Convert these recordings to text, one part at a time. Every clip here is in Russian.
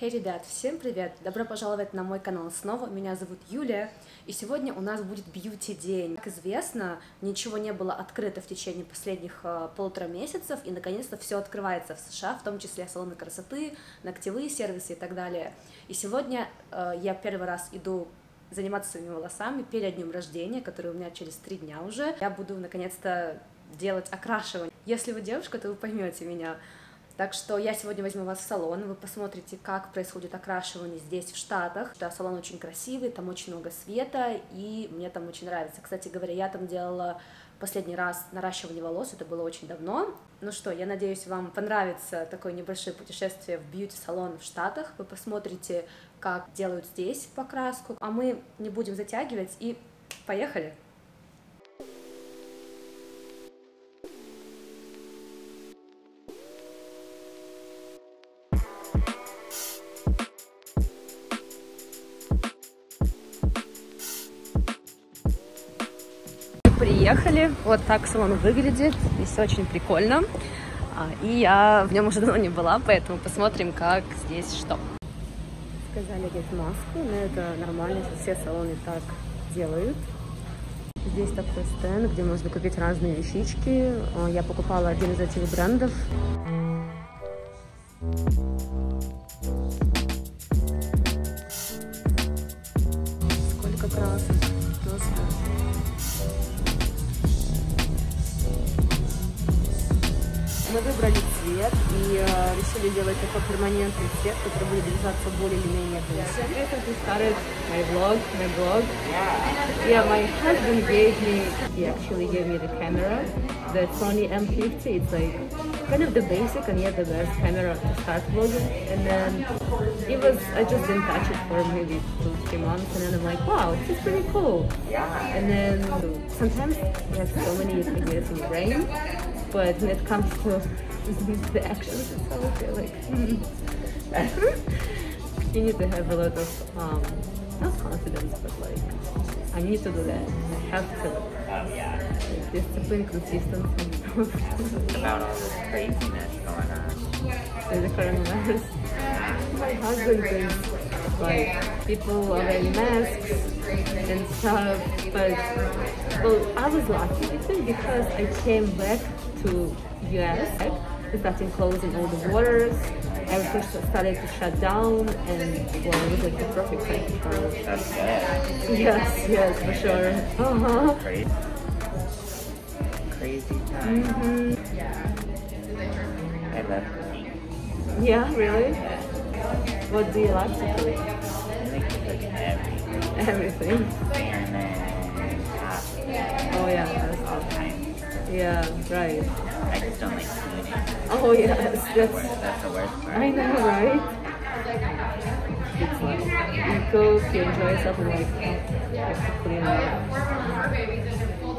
Hey, ребят, всем привет! Добро пожаловать на мой канал снова. Меня зовут Юлия, и сегодня у нас будет бьюти-день. Как известно, ничего не было открыто в течение последних 1,5 месяцев, и наконец-то все открывается в США, в том числе салоны красоты, ногтевые сервисы и так далее. И сегодня я первый раз иду заниматься своими волосами перед днем рождения, который у меня через 3 дня уже. Я буду наконец-то делать окрашивание. Если вы девушка, то вы поймете меня. Так что я сегодня возьму вас в салон, вы посмотрите, как происходит окрашивание здесь, в Штатах. Да, салон очень красивый, там очень много света, и мне там очень нравится. Кстати говоря, я там делала последний раз наращивание волос, это было очень давно. Ну что, я надеюсь, вам понравится такое небольшое путешествие в бьюти-салон в Штатах. Вы посмотрите, как делают здесь покраску, а мы не будем затягивать и поехали! Приехали, вот так салон выглядит, здесь очень прикольно, и я в нем уже давно не была, поэтому посмотрим, как здесь что. Сказали одеть маску, но это нормально, все салоны так делают. Здесь такой стенд, где можно купить разные вещички, я покупала один из этих брендов. Сколько красок, просто. Мы выбрали цвет и решили делать такой перманентный цвет, который будет держаться более или менее долго. We started my blog. Yeah, my husband he actually gave me the camera, the Sony M50. It's like kind of the basic and yet the best camera to start vlogging. And then I just didn't touch it for maybe 2-3 months, and then I'm like, wow, this is pretty cool. And then sometimes we have so many ideas in the brain. But when it comes to the actions itself, you're like, you need to have a lot of, not confidence, but like, I need to do that. I have to. Like, discipline, consistency. About all this craziness going on. In the coronavirus. My husband thinks, like, people are wearing masks and stuff, but, well, I was lucky because I came back to US, we started closing all the borders, everything started to shut down, and well, it was like the perfect time for us. That's good. Yes, for sure. Crazy time. I love cooking. Yeah, really? What do you like to cook? I like to cook everything. Everything. Salmon, pasta, Oh yeah, all kinds. yeah, right. I just don't like cleaning. Oh yes, That's the worst part. I know, right? It's like, you cook, you enjoy yourself, and like, you have to clean up.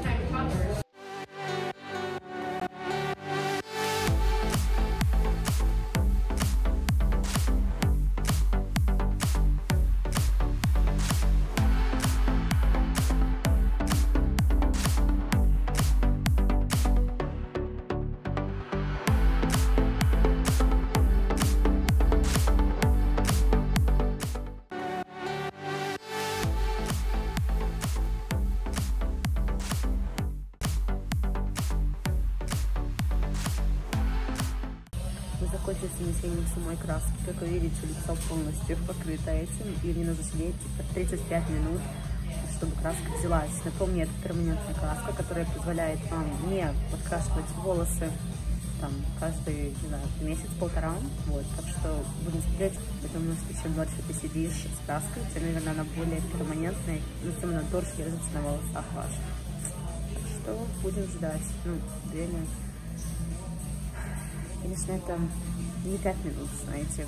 Мы закончили с нанесением самой краски. Как вы видите, лицо полностью покрыто этим. И мне нужно сидеть типа 35 минут, чтобы краска взялась. Напомню, это перманентная краска, которая позволяет вам не подкрашивать волосы там каждый, не знаю, месяц-полтора. Вот, так что будем смотреть, потому что чем дольше ты сидишь с краской, тем, наверное, она более перманентная, и тем она дольше держится на волосах ваших. Так что будем ждать. Ну, 2 минуты. Конечно, это не 5 минут, знаете.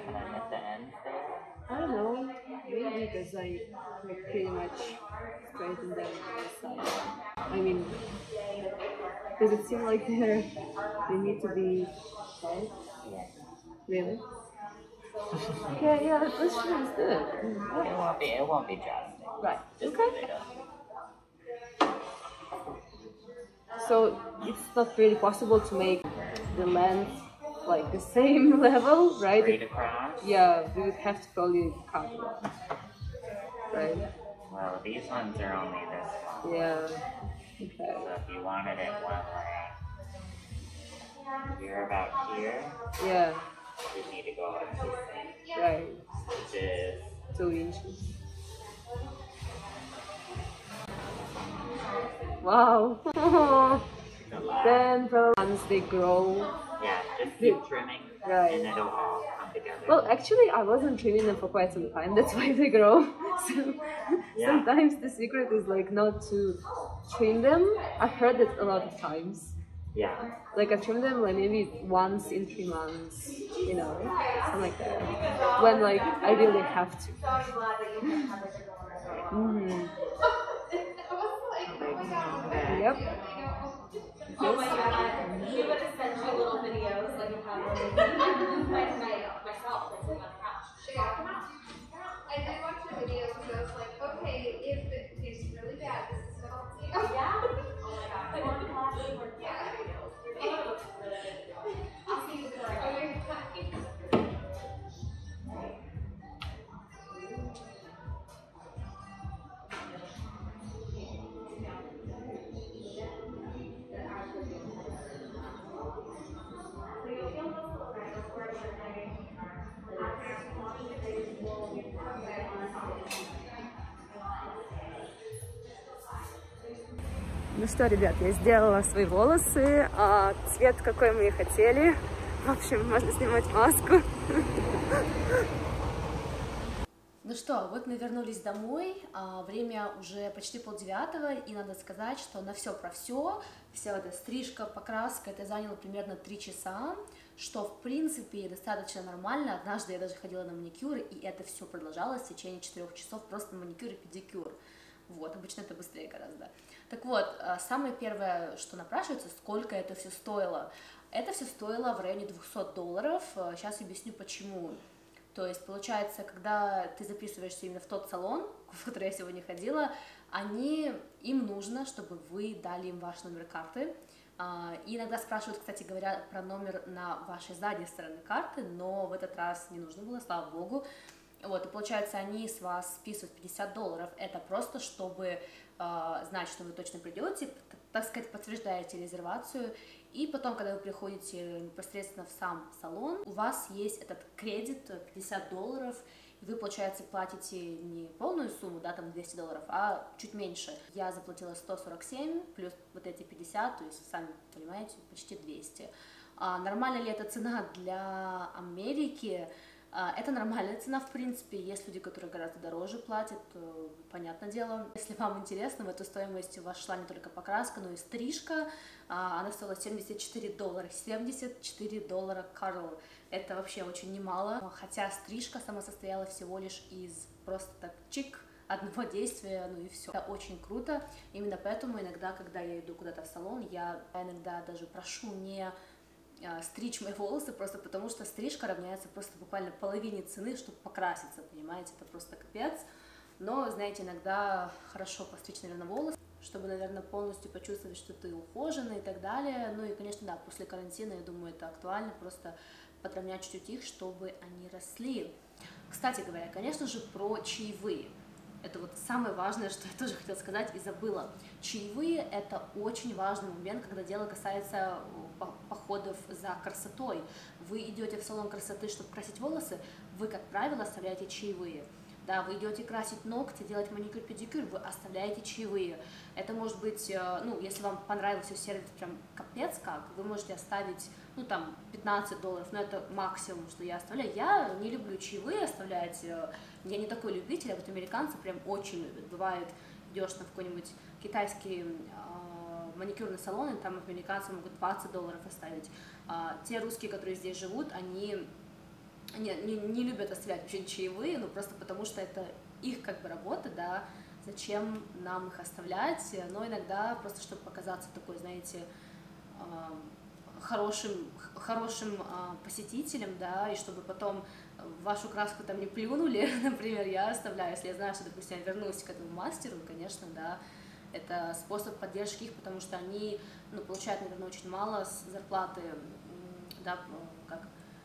And then at the end there, I don't know, maybe because I like pretty much straighten them on the side. I mean, does it seem like they need to be tight? yeah. Really? Yeah, this one is good. It won't be drastic. Right. Just Okay. a little. So it's not really possible to make the length like the same level, right? Straight across. Yeah, we would have to probably cut it off. Right? Well, these ones are only this long. Yeah. Okay. So if you wanted it one way, you're about here, Yeah. you need to go up to Right. which is 2 inches. Wow. the last. Then once they grow. Yeah, just keep trimming, Right. and it'll all come together. Well, actually, I wasn't trimming them for quite some time. That's why they grow. So Yeah. sometimes the secret is like not to trim them. I've heard that a lot of times. Yeah. Like I trim them like maybe once in 3 months, you know, something like that. When like I really have to. Mm-hmm. Yep. Oh my god, he would have sent you little videos like of how myself like sitting on the couch. I did watch the videos because I was like, okay, if it tastes really bad, this is what I'll see. Yeah. Oh my god. I want to watch it or yeah, videos. I'll see you before I go. Ну что, ребят, я сделала свои волосы, цвет какой мы и хотели. В общем, можно снимать маску. Ну что, вот мы вернулись домой, время уже почти 8:30, и надо сказать, что на все про все, вся эта стрижка, покраска, это заняло примерно 3 часа, что в принципе достаточно нормально. Однажды я даже ходила на маникюр, и это все продолжалось в течение 4 часов, просто маникюр и педикюр. Вот, обычно это быстрее гораздо. Так вот, самое первое, что напрашивается, сколько это все стоило. Это все стоило в районе $200. Сейчас объясню почему. То есть, получается, когда ты записываешься именно в тот салон, в который я сегодня ходила, им нужно, чтобы вы дали им ваш номер карты. И иногда спрашивают, кстати говоря, про номер на вашей задней стороне карты, но в этот раз не нужно было, слава богу. Вот, и получается, они с вас списывают $50. Это просто, чтобы знать, что вы точно придете, так сказать, подтверждаете резервацию. И потом, когда вы приходите непосредственно в сам салон, у вас есть этот кредит $50, и вы, получается, платите не полную сумму, да, там $200, а чуть меньше. Я заплатила 147 плюс вот эти 50, то есть, сами понимаете, почти 200. Нормальная ли эта цена для Америки? Это нормальная цена, в принципе, есть люди, которые гораздо дороже платят, понятное дело. Если вам интересно, в эту стоимость вошла не только покраска, но и стрижка, она стоила $74, $74 Карл, это вообще очень немало, хотя стрижка сама состояла всего лишь из просто так чик, одного действия, ну и все. Это очень круто, именно поэтому иногда, когда я иду куда-то в салон, я иногда даже прошу не стричь мои волосы, просто потому что стрижка равняется просто буквально половине цены, чтобы покраситься, понимаете, это просто капец. Но, знаете, иногда хорошо постричь, наверное, волосы, чтобы, наверное, полностью почувствовать, что ты ухоженный и так далее. Ну и, конечно, да, после карантина, я думаю, это актуально, просто подровнять чуть-чуть их, чтобы они росли. Кстати говоря, конечно же, про чаевые. Это вот самое важное, что я тоже хотела сказать и забыла. Чаевые – это очень важный момент, когда дело касается походов за красотой. Вы идете в салон красоты, чтобы красить волосы, вы, как правило, оставляете чаевые. Да, вы идете красить ногти, делать маникюр, педикюр, вы оставляете чаевые. Это может быть, ну, если вам понравился сервис прям капец как, вы можете оставить, ну, там, $15, но это максимум, что я оставляю. Я не люблю чаевые оставлять, я не такой любитель, а вот американцы прям очень любят. Бывает, идешь на какой-нибудь китайский маникюрный салон, и там американцы могут $20 оставить. Те русские, которые здесь живут, они не любят оставлять вообще чаевые, ну просто потому что это их как бы работа, да, зачем нам их оставлять, но иногда просто чтобы показаться такой, знаете, хорошим посетителем, да, и чтобы потом вашу краску там не плюнули, например, я оставляю, если я знаю, что, допустим, я вернусь к этому мастеру, конечно, да, это способ поддержки их, потому что они, ну, получают, наверное, очень мало с зарплаты, да, как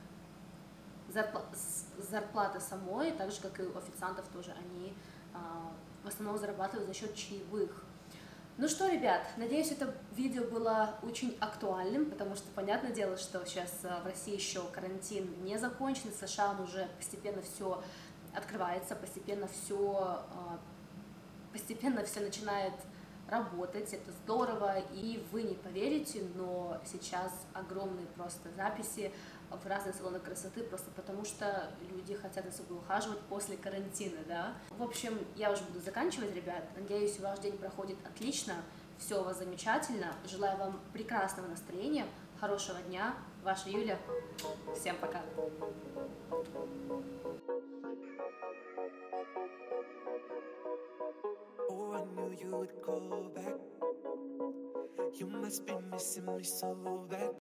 зарплаты самой, так же, как и у официантов тоже, они в основном зарабатывают за счет чаевых. Ну что, ребят, надеюсь, это видео было очень актуальным, потому что, понятное дело, что сейчас в России еще карантин не закончен, в США он уже постепенно все открывается, постепенно все начинает работать, это здорово, и вы не поверите, но сейчас огромные просто записи в разных салонах красоты, просто потому что люди хотят за собой ухаживать после карантина, да. В общем, я уже буду заканчивать, ребят, надеюсь, ваш день проходит отлично, все у вас замечательно, желаю вам прекрасного настроения, хорошего дня, ваша Юля, всем пока! Oh, I knew you would call back. You must be missing me so bad.